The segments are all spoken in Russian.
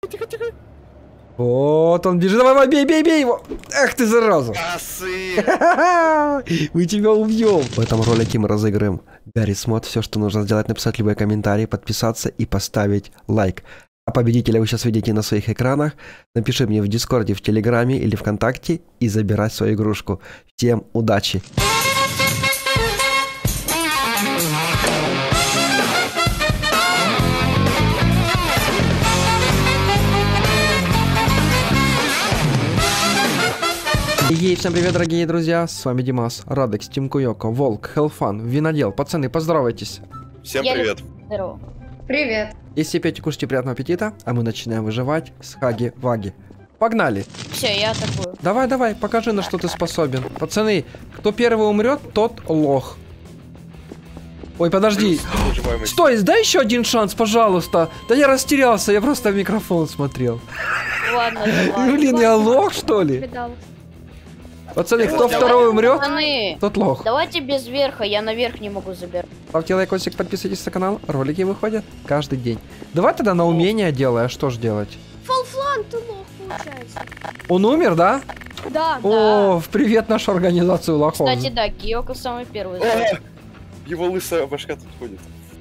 тихо. Вот он бежит. Давай, бей его. Эх ты, зараза. Мы тебя убьем. В этом ролике мы разыграем Гаррис Мод. Все, что нужно сделать, написать любой комментарий, подписаться и поставить лайк. А победителя вы сейчас видите на своих экранах. Напиши мне в Дискорде, в Телеграме или ВКонтакте и забирай свою игрушку. Всем удачи! И всем привет, дорогие друзья, с вами Димас, Радекс, Тим Куёко, Волк, Хелфан, Винодел. Пацаны, поздоровайтесь. Всем привет. Здорово. Привет. Если пейте, кушайте, приятного аппетита, а мы начинаем выживать с Хаги-Ваги. Погнали. Все, я атакую. Давай, покажи, на что ты способен. Пацаны, кто первый умрет, тот лох. Ой, подожди. Стой, дай еще один шанс, пожалуйста. Да я растерялся, я просто в микрофон смотрел. Ладно, давай. Блин, я лох, что ли? Пацаны, кто второй умрет, тот лох. Давайте без верха, я наверх не могу забирать. Ставьте лайкосик, подписывайтесь на канал, ролики выходят каждый день. Давай тогда на умение делай, а что ж делать? Фалфлан, ты лох, получается. Он умер, да? Да. О, привет нашу организацию лохов. Кстати, да, Киоко самый первый. Его лысая башка тут ходит.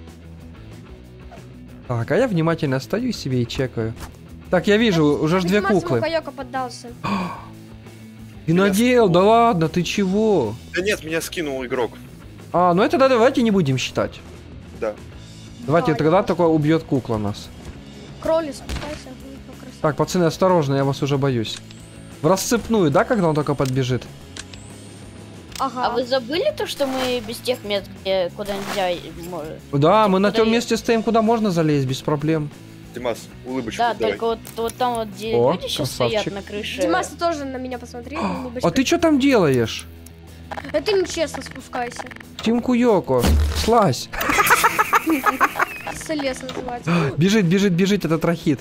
Так, а я внимательно стою себе и чекаю. Так, я вижу, уже ж две куклы. Кайоко поддался. Винодел, да ладно, ты чего? Да нет, меня скинул игрок. А, ну это давайте не будем считать. Да. Давайте тогда такое убьет кукла нас. Кролли, спускайся. Так, пацаны, осторожно, я вас уже боюсь. В расцепную, да, когда он только подбежит? Ага. А вы забыли то, что мы без тех мест, где куда нельзя может? Да, мы на том месте стоим, куда можно залезть без проблем. Димас, улыбочку Да, давай. только вот там вот где О, люди сейчас красавчик. стоят на крыше. Димас, ты тоже на меня посмотри. А ты что там делаешь? Это нечестно, спускайся. Тим Куёко, слазь. Слез называется. Бежит этот рахит.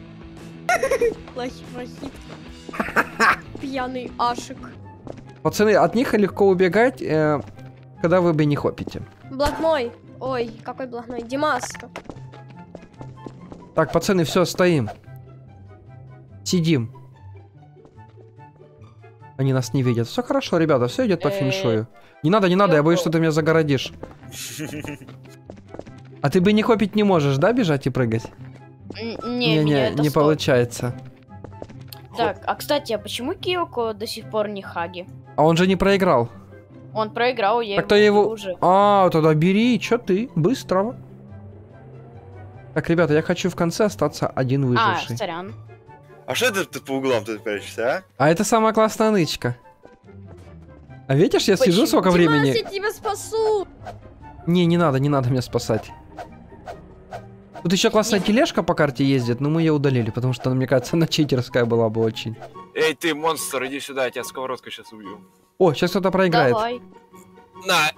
Лохи. Пьяный ашик. Пацаны, от них легко убегать, когда вы бы не хопите. Блатной. Ой, какой блатной. Димас. Так, пацаны, все, стоим. Сидим. Они нас не видят. Все хорошо, ребята, все идет по феншую. Не надо, я боюсь, что ты меня загородишь. А ты бы не хопить не можешь, да, бежать и прыгать? Не получается. Так, а кстати, а почему Киоко до сих пор не Хаги? А он же не проиграл. Он проиграл, я Так-то его уже. А, тогда бери, чё ты, быстро. Так, ребята, я хочу в конце остаться один выживший. А, сорян. А что это ты по углам тут прячешься, а? А это самая классная нычка. А видишь, я сижу сколько времени. Димас, я тебя спасу. Не надо меня спасать. Тут еще классная тележка по карте ездит, но мы ее удалили, потому что, мне кажется, она читерская была бы очень. Эй, ты, монстр, иди сюда, я тебя сковородкой сейчас убью. О, сейчас кто-то проиграет. Давай. На!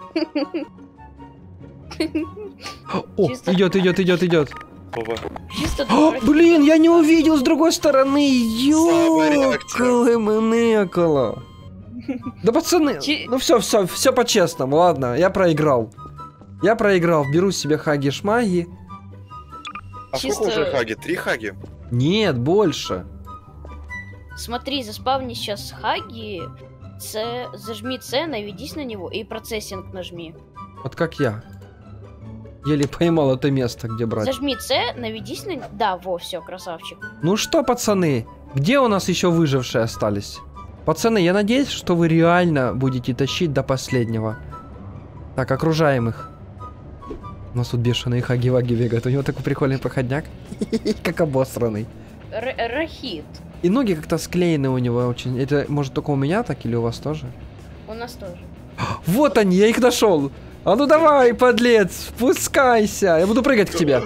О, идет. Опа. Чисто О, блин, я не увидел с другой стороны. Слабая Ёкало-мыныкало. Да, пацаны, ну все по-честному, ладно, я проиграл. Беру себе хаги-шмаги. А сколько уже хаги? 3 хаги? Нет, больше. Смотри, заспавни сейчас Хаги, зажми С, наведись на него и процессинг нажми. Вот как я. Еле поймал это место, где брать. Зажми С, наведись на... Да, во, все, красавчик. Ну что, пацаны, где у нас еще выжившие остались? Пацаны, я надеюсь, что вы реально будете тащить до последнего. Так, окружаем их. У нас тут бешеные хаги-ваги бегают. У него такой прикольный проходняк. Как обосранный. Рахит. И ноги как-то склеены у него очень. Это может только у меня так или у вас тоже? У нас тоже. Вот они, я их нашел. А ну давай, подлец, спускайся. Я буду прыгать к тебе.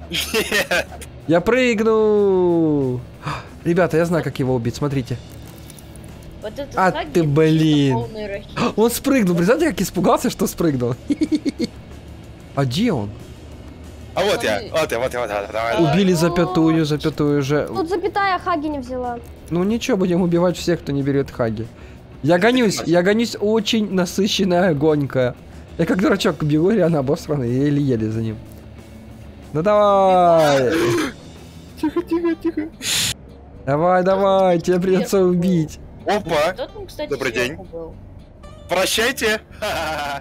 Я прыгну. Ребята, я знаю, как его убить, смотрите. Вот этот А Хаги, ты, это блин. чисто полный рахит. Он спрыгнул. Представляете, как испугался, что спрыгнул. А где он? А вот я. Давай. Убили запятую же. Тут запятая Хаги не взяла. Ну ничего, будем убивать всех, кто не берет хаги. Я гонюсь очень насыщенная гонка. Я как дурачок бегу, реально обосранный, еле-еле за ним. Ну давай. Давай, давай, тебя придется убить. Опа! Кто там, кстати, Добрый день. сверху был? Прощайте! Ха-ха-ха.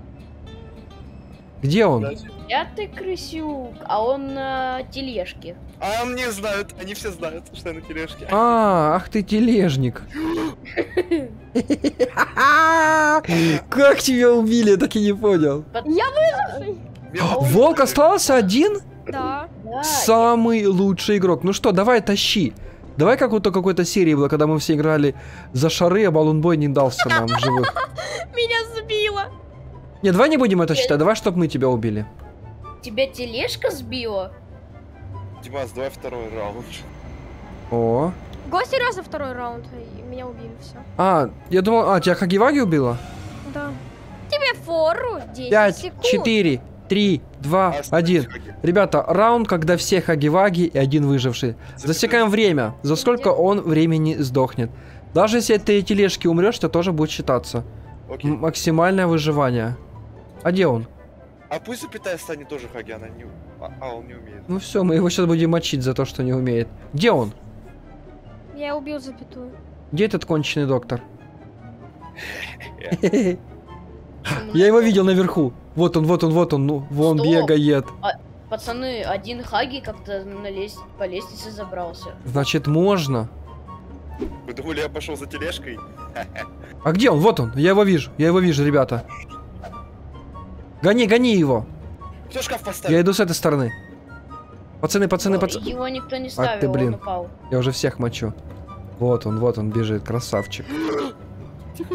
Где он? Я ты крысюк, а он на тележке. А они знают, они все знают, что я на тележке. Ах ты тележник. Как тебя убили, я так и не понял. Волк остался один? Да. Да, Самый лучший игрок. Ну что, давай тащи. Давай как вот какой-то серии было, когда мы все играли за шары, а Балунбой не дался нам в живых. Меня сбило. Не, давай не будем это считать, давай, чтобы мы тебя убили. тебя тележка сбила? Димас, давай второй раунд. О. Го, серьезно, второй раунд. И меня убили, все. Я думал, тебя Хагиваги убила? Да. Тебе фору 10 5, секунд. 4, 3, 2, 1. Ребята, раунд, когда все Хагиваги и один выживший. Засекаем время. За сколько он времени сдохнет. Даже если ты тележки умрешь, то тоже будет считаться. Окей. Максимальное выживание. А где он? А пусть Запятая станет тоже Хаги, она не... он не умеет. Ну все, мы его сейчас будем мочить за то, что не умеет. Где он? Я убил запятую. Где этот конченый доктор? Я его видел наверху. Вот он, ну, вон Стоп. бегает. Пацаны, один Хаги как-то по лестнице забрался. Значит, можно. Вы думали, я пошел за тележкой? А где он? Вот он, я его вижу, ребята. Гони его. Кто шкаф Я поставил? иду с этой стороны. Пацаны. Его никто не ставил, ты, блин. он упал. Я уже всех мочу. Вот он бежит, красавчик. Тихо.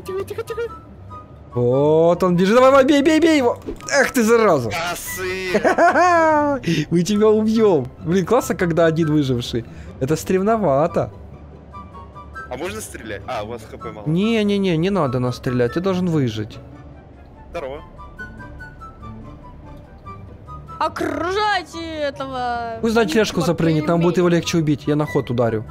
Вот он бежит, давай, бей его. Эх ты, зараза. Косы! Мы тебя убьем. Блин, классно, когда один выживший. Это стремновато. А можно стрелять? У вас хп мало. Не надо нас стрелять, ты должен выжить. Здорово. Окружайте этого. Пусть на тележку запрыгнет, нам будет его легче убить. Я на ход ударю.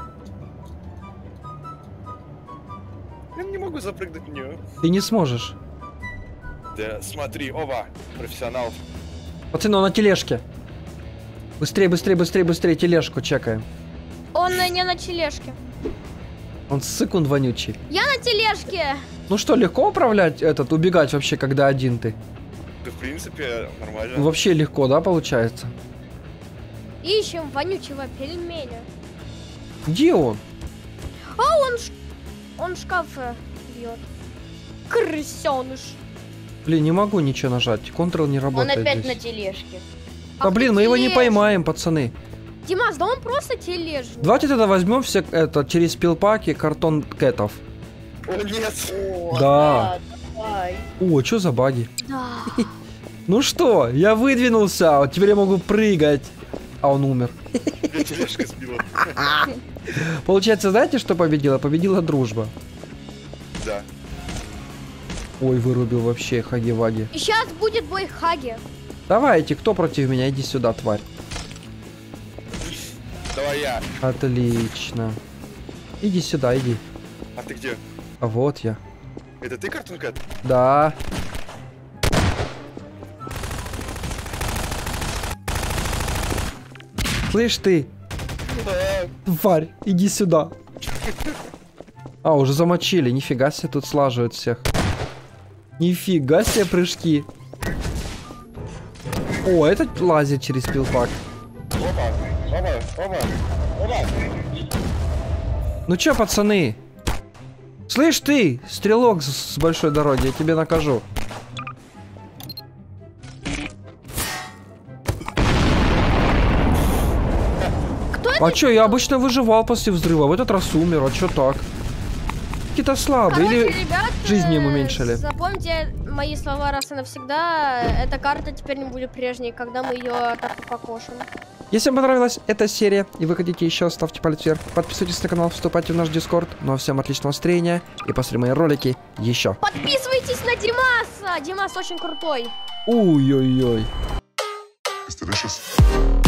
Я не могу запрыгнуть в нее. Ты не сможешь. Да, смотри, оба, профессионал. Пацаны, он на тележке. Быстрее, тележку чекаем. Он не на тележке. Он сыкун вонючий. Я на тележке. Ну что, легко управлять убегать вообще, когда один ты? Да, в принципе, нормально. Ну, вообще легко, да, получается? Ищем вонючего пельменя. Где он? Он шкаф бьет. Крысеныш. Блин, не могу ничего нажать. Ctrl не Он работает опять на здесь. тележке. Да блин, мы его не поймаем, пацаны. Димас, да он просто тележник. Давайте тогда возьмем все через пилпаки картон кэтов. О, нет! О, Да. давай. О, что за баги? Да. Ну что, я выдвинулся, вот теперь я могу прыгать. А он умер. Меня тележка сбила. Получается, знаете, что победила? Победила дружба. Да. Ой, вырубил вообще Хаги-Ваги. И сейчас будет бой Хаги. Давайте, кто против меня? Иди сюда, тварь. Давай я. Отлично. Иди сюда, иди. А ты где? А вот я. Это ты, Картун Кэт? Да. Слышь ты, тварь, иди сюда. Уже замочили. Нифига себе, тут слаживают всех. Нифига себе прыжки. О, этот лазит через пилпак. Опа. Ну чё, пацаны? Слышь ты, стрелок с большой дороги, я тебе накажу. А чё, я обычно выживал после взрыва, в этот раз умер, а чё так? Какие-то слабые, Короче, или ребят, жизни ему уменьшили? Запомните мои слова раз и навсегда. Эта карта теперь не будет прежней, когда мы ее так покошим. Если вам понравилась эта серия и вы хотите еще, ставьте палец вверх, подписывайтесь на канал, вступайте в наш дискорд. Ну а всем отличного настроения и посмотрим мои ролики еще. Подписывайтесь на Димаса! Димас очень крутой. Ой-ой-ой. It's delicious.